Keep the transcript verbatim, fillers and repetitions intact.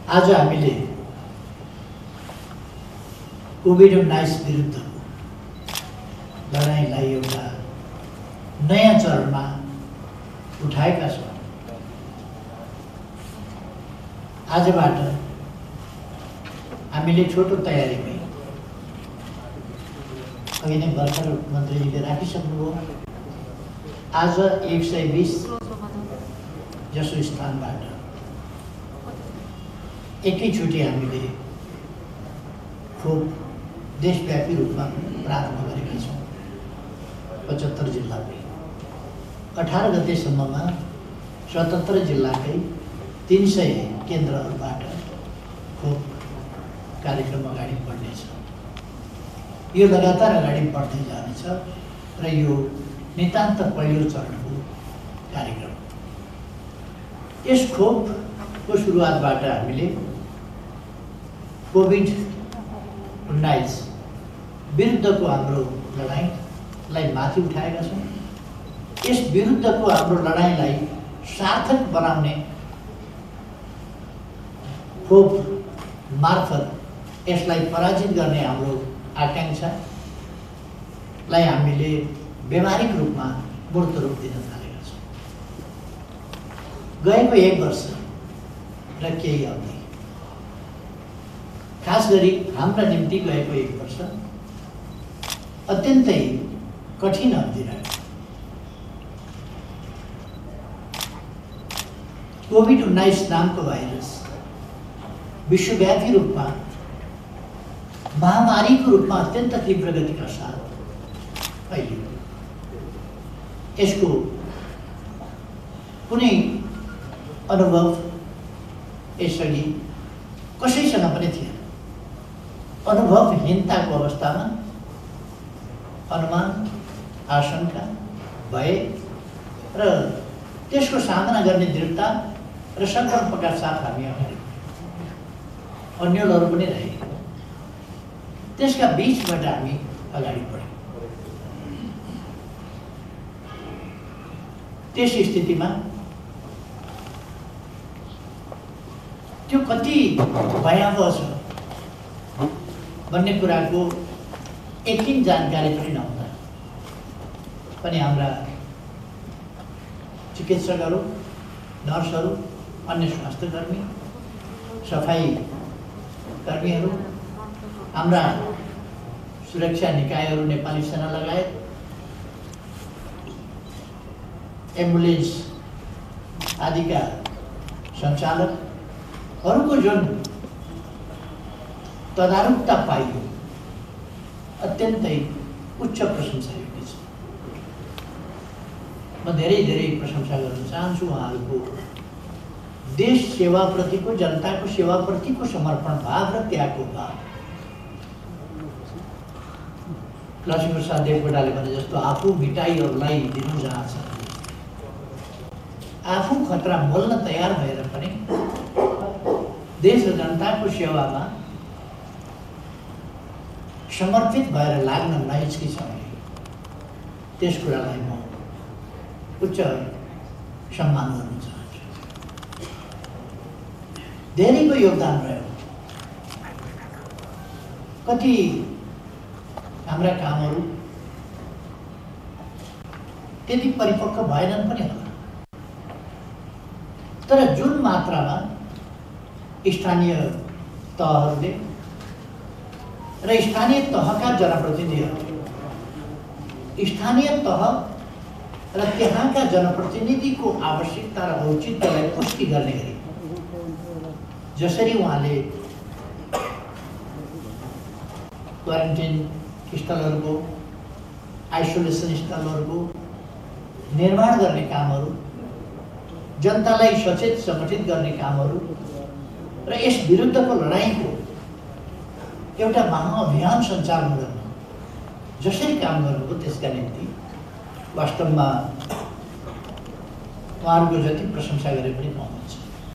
आज हामीले कोभिड उन्नाइस विरुद्धको लडाइँलाई एउटा नयाँ चरणमा उठाएका छौँ। आजबाट हामीले छोटो तयारीमै अघि नै भर्खर मन्त्रीजीले राखिसक्नुभयो। आज एक सय बिस जसो स्थानबाट एकैचोटि हामीले खोप देशव्यापी रूपमा प्रारम्भ गरेका छौँ। पचहत्तर जिल्लाकै अठार गतेसम्ममा सतहत्तर जिल्लाकै तीन सय केन्द्रहरूबाट खोप कार्यक्रम अगाडि बढ्नेछ। यो लगातार अगाडि बढ्दै जानेछ र यो नितान्त पहिलो चरणको कार्यक्रम। यस खोपको सुरुवातबाट हामीले कोभिड उन्नाइस विरुद्धको हाम्रो लडाइँलाई माथि उठाएका छौँ। यस विरुद्धको हाम्रो लडाइँलाई सार्थक बनाउने खोप मार्फत यसलाई पराजित गर्ने हाम्रो आकाङ्क्षालाई हामीले व्यावहारिक रूपमा मूर्त रूप दिन थालेका छौँ। गएको एक वर्ष र केही अवधि, खास गरी हाम्रा निम्ति गएको एक वर्ष अत्यन्तै कठिन अवधि रह्यो। कोभिड उन्नाइस नामको भाइरस विश्वव्यापी रूपमा महामारीको रूपमा अत्यन्त तीव्र गतिका साथ फैलियो। यसको कुनै अनुभव यसअघि कसैसँग पनि थिएन। अनुभवहीनताको अवस्थामा अनुमान, आशंका, भय र त्यसको सामना गर्ने दृढता र सङ्कल्पका साथ हामी अगाडि अन्यलहरू पनि रहे। त्यसका बीचबाट हामी अगाडि बढ्यौँ। त्यस स्थितिमा त्यो कति भयावह छ भन्ने कुराको एकिन जानकारी पनि नहुँदा पनि हाम्रा चिकित्सकहरू, नर्सहरू, अन्य स्वास्थ्यकर्मी, सफाई कर्मीहरू, हाम्रा सुरक्षा निकायहरू, नेपाली सेना लगायत एम्बुलेन्स आदिका सञ्चालकहरूको जुन तदारुकता पाइयो अत्यन्तै उच्च प्रशंसा योग्य छ। म धेरै धेरै प्रशंसा गर्न चाहन्छु उहाँहरूको देश सेवाप्रतिको, जनताको सेवाप्रतिको समर्पण भाव र त्यागको भाव। लक्ष्मीप्रसाद देवकोटाले भने जस्तो आफू मिटाइहरूलाई दिनु जहाँ छ, आफू खतरा मोल्न तयार भएर पनि देश र जनताको सेवामा समर्पित भएर लाग्न नहिचकिचाउने, त्यस कुरालाई म उच्च सम्मान गर्न चाहन्छु। धेरैको योगदान रह्यो। कति हाम्रा कामहरू त्यति परिपक्व भएनन् पनि होला, तर जुन मात्रामा स्थानीय तहहरूले र स्थानीय तहका जनप्रतिनिधिहरू, स्थानीय तह र त्यहाँका जनप्रतिनिधिको आवश्यकता र औचित्यलाई पुष्टि गर्ने गरी जसरी उहाँले क्वारेन्टाइन स्थलहरूको, आइसोलेसन स्थलहरूको निर्माण गर्ने कामहरू, जनतालाई सचेत सङ्गठित गर्ने कामहरू र यस विरुद्धको लडाइँको एउटा महाअभियान सञ्चालन गर्न जसरी काम गर्नुभयो त्यसका निम्ति वास्तवमा उहाँहरूको जति प्रशंसा गरे पनि कम हुन्छ।